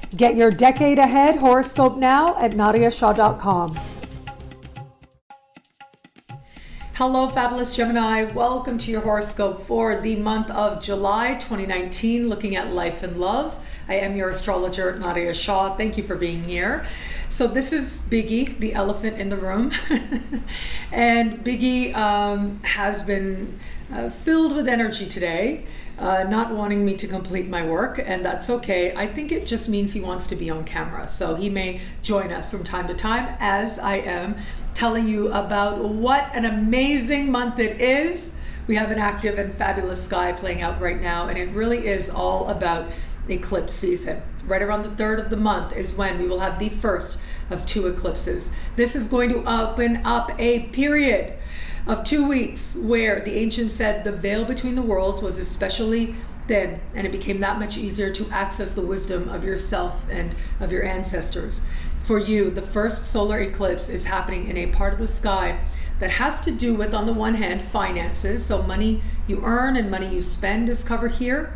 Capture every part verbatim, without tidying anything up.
Get your decade ahead horoscope now at nadia shah dot com. Hello, fabulous Gemini. Welcome to your horoscope for the month of July twenty nineteen, looking at life and love. I am your astrologer, Nadia Shah. Thank you for being here. So this is Biggie, the elephant in the room. And Biggie um, has been uh, filled with energy today. Uh, not wanting me to complete my work, and that's okay. I think it just means he wants to be on camera. So he may join us from time to time as I am telling you about what an amazing month it is. We have an active and fabulous sky playing out right now, and it really is all about eclipse season. Right around the third of the month is when we will have the first of two eclipses. This is going to open up a period of two weeks where the ancients said the veil between the worlds was especially thin, and it became that much easier to access the wisdom of yourself and of your ancestors. For you, the first solar eclipse is happening in a part of the sky that has to do with, on the one hand, finances. So money you earn and money you spend is covered here.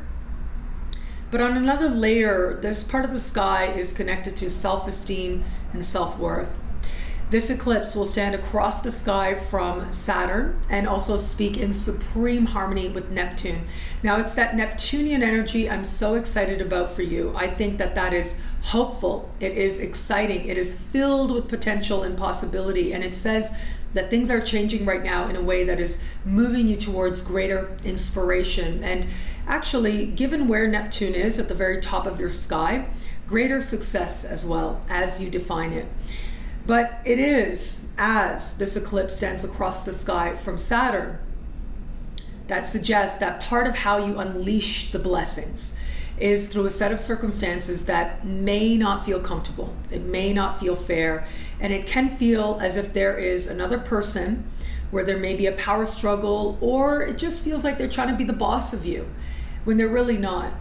But on another layer, this part of the sky is connected to self-esteem and self-worth. This eclipse will stand across the sky from Saturn and also speak in supreme harmony with Neptune. Now, it's that Neptunian energy I'm so excited about for you. I think that that is hopeful. It is exciting. It is filled with potential and possibility. And it says that things are changing right now in a way that is moving you towards greater inspiration. And actually, given where Neptune is at the very top of your sky, greater success as well as you define it. But it is, as this eclipse stands across the sky from Saturn, that suggests that part of how you unleash the blessings is through a set of circumstances that may not feel comfortable. It may not feel fair, and it can feel as if there is another person where there may be a power struggle, or it just feels like they're trying to be the boss of you when they're really not.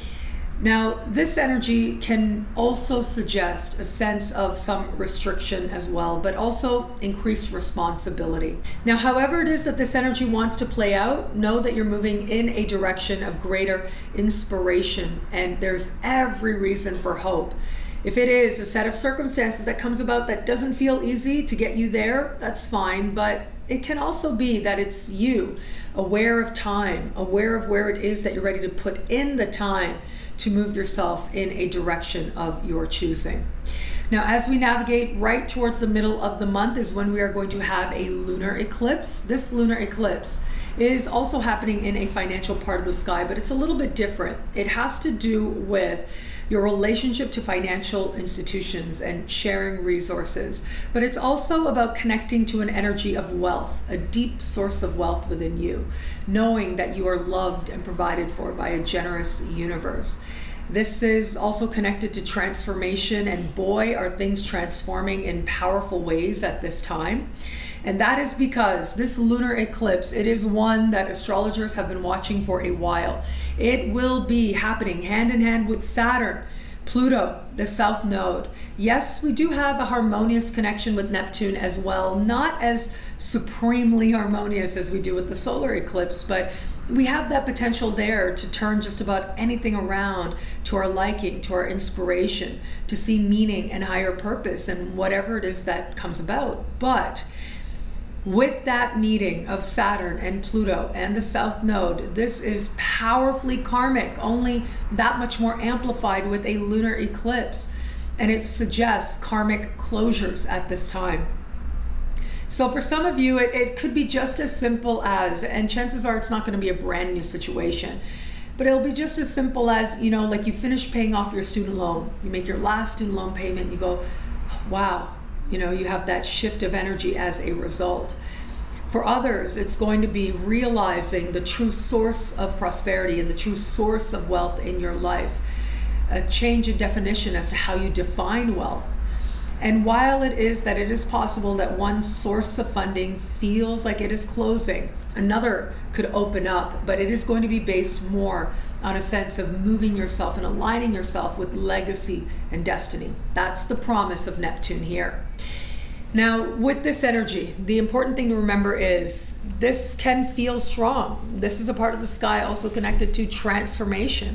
Now, this energy can also suggest a sense of some restriction as well, but also increased responsibility. Now, however it is that this energy wants to play out, know that you're moving in a direction of greater inspiration, and there's every reason for hope. If it is a set of circumstances that comes about that doesn't feel easy to get you there, that's fine, but it can also be that it's you, aware of time, aware of where it is that you're ready to put in the time to move yourself in a direction of your choosing. Now, as we navigate right towards the middle of the month is when we are going to have a lunar eclipse. This lunar eclipse is also happening in a financial part of the sky, but it's a little bit different. It has to do with your relationship to financial institutions and sharing resources. But it's also about connecting to an energy of wealth, a deep source of wealth within you, knowing that you are loved and provided for by a generous universe. This is also connected to transformation, and boy, are things transforming in powerful ways at this time. And that is because this lunar eclipse, it is one that astrologers have been watching for a while. It will be happening hand in hand with Saturn, Pluto, the South Node. Yes, we do have a harmonious connection with Neptune as well, not as supremely harmonious as we do with the solar eclipse, but we have that potential there to turn just about anything around to our liking, to our inspiration, to see meaning and higher purpose and whatever it is that comes about. But with that meeting of Saturn and Pluto and the South Node, this is powerfully karmic, only that much more amplified with a lunar eclipse. And it suggests karmic closures at this time. So for some of you, it, it could be just as simple as, and chances are it's not going to be a brand new situation, but it'll be just as simple as, you know, like you finish paying off your student loan. You make your last student loan payment, you go, wow. You know, you have that shift of energy as a result. For others, it's going to be realizing the true source of prosperity and the true source of wealth in your life. A change in definition as to how you define wealth. And while it is that it is possible that one source of funding feels like it is closing, another could open up, but it is going to be based more on a sense of moving yourself and aligning yourself with legacy and destiny. That's the promise of Neptune here. Now, with this energy, the important thing to remember is this can feel strong. This is a part of the sky also connected to transformation.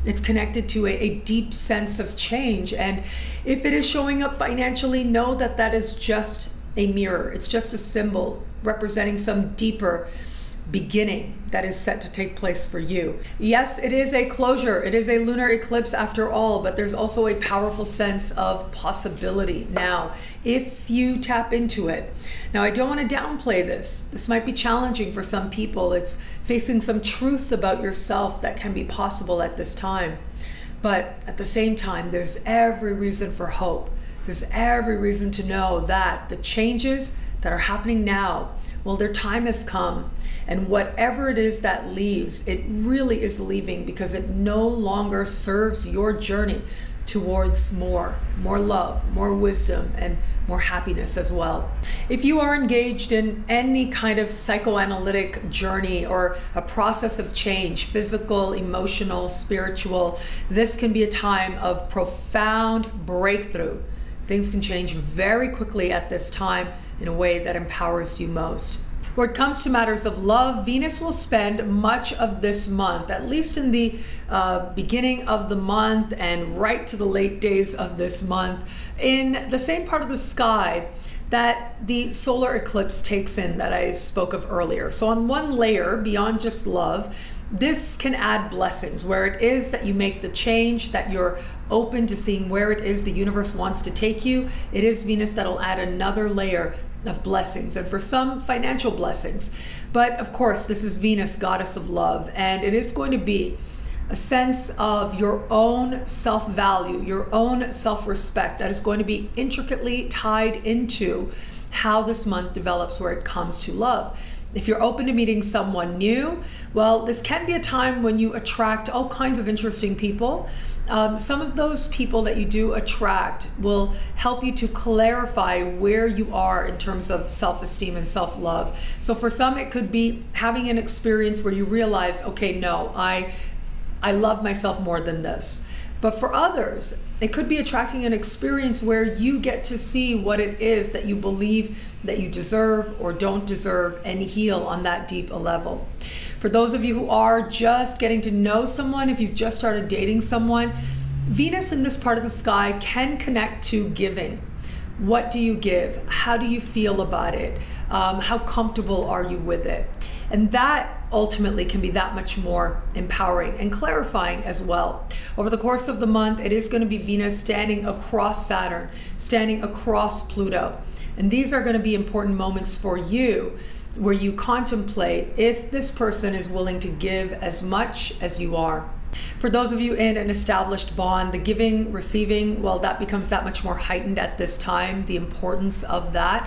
It's connected to a, a deep sense of change. And if it is showing up financially, know that that is just a mirror. It's just a symbol representing some deeper beginning that is set to take place for you. Yes, it is a closure. It is a lunar eclipse after all, but there's also a powerful sense of possibility now if you tap into it. Now, I don't want to downplay this. This might be challenging for some people. It's facing some truth about yourself that can be possible at this time. But at the same time, there's every reason for hope. There's every reason to know that the changes that are happening now, well, their time has come, and whatever it is that leaves, it really is leaving because it no longer serves your journey towards more, more love, more wisdom, and more happiness as well. If you are engaged in any kind of psychoanalytic journey or a process of change, physical, emotional, spiritual, this can be a time of profound breakthrough. Things can change very quickly at this time in a way that empowers you most. Where it comes to matters of love, Venus will spend much of this month, at least in the uh, beginning of the month and right to the late days of this month, in the same part of the sky that the solar eclipse takes in that I spoke of earlier. So on one layer, beyond just love, this can add blessings, where it is that you make the change, that you're open to seeing where it is the universe wants to take you. It is Venus that'll add another layer of blessings, and for some, financial blessings. But of course, this is Venus, goddess of love, and it is going to be a sense of your own self-value, your own self-respect that is going to be intricately tied into how this month develops where it comes to love. If you're open to meeting someone new, well, this can be a time when you attract all kinds of interesting people. Um, some of those people that you do attract will help you to clarify where you are in terms of self-esteem and self-love. So for some, it could be having an experience where you realize, okay, no, I, I love myself more than this. But for others, it could be attracting an experience where you get to see what it is that you believe that you deserve or don't deserve and heal on that deep a level. For those of you who are just getting to know someone, if you've just started dating someone, Venus in this part of the sky can connect to giving. What do you give? How do you feel about it? Um, how comfortable are you with it? And that ultimately can be that much more empowering and clarifying as well. Over the course of the month, it is going to be Venus standing across Saturn, standing across Pluto. And these are going to be important moments for you where you contemplate if this person is willing to give as much as you are. For those of you in an established bond, the giving, receiving, well, that becomes that much more heightened at this time, the importance of that.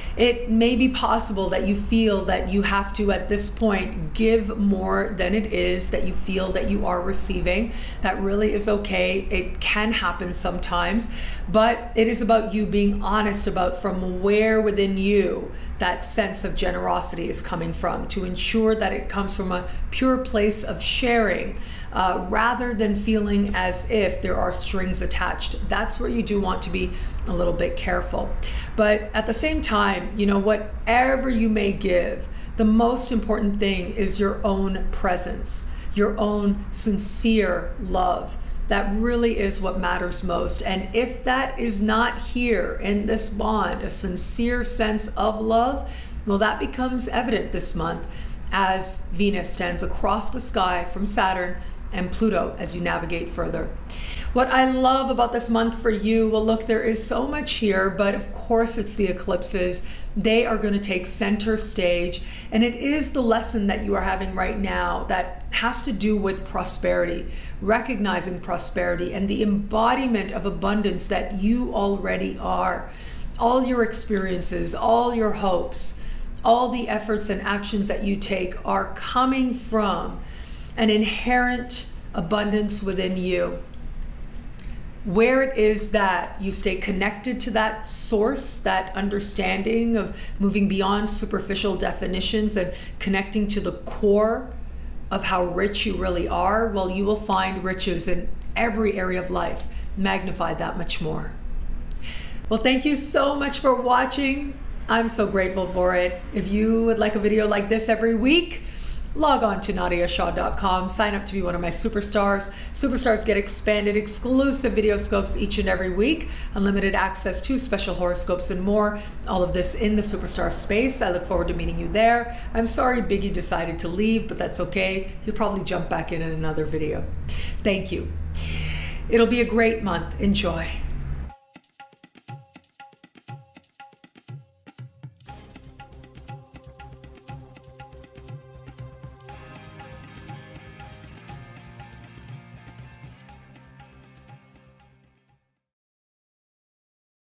It may be possible that you feel that you have to, at this point, give more than it is that you feel that you are receiving. That really is okay. It can happen sometimes, but it is about you being honest about from where within you that sense of generosity is coming from, to ensure that it comes from a pure place of sharing, uh, rather than feeling as if there are strings attached. That's where you do want to be a little bit careful. But at the same time, you know, whatever you may give, the most important thing is your own presence, your own sincere love. That really is what matters most. And if that is not here in this bond, a sincere sense of love, well, that becomes evident this month as Venus stands across the sky from Saturn and Pluto as you navigate further. What I love about this month for you, well, look, there is so much here, but of course it's the eclipses. They are going to take center stage, and it is the lesson that you are having right now that has to do with prosperity, recognizing prosperity and the embodiment of abundance that you already are. All your experiences, all your hopes, all the efforts and actions that you take are coming from an inherent abundance within you. Where it is that you stay connected to that source, that understanding of moving beyond superficial definitions and connecting to the core of how rich you really are, well, you will find riches in every area of life, magnified that much more. Well, thank you so much for watching. I'm so grateful for it. If you would like a video like this every week, log on to nadia shah dot com, sign up to be one of my superstars. Superstars get expanded exclusive video scopes each and every week, unlimited access to special horoscopes and more. All of this in the superstar space. I look forward to meeting you there. I'm sorry Biggie decided to leave, but that's okay. He'll probably jump back in in another video. Thank you. It'll be a great month. Enjoy.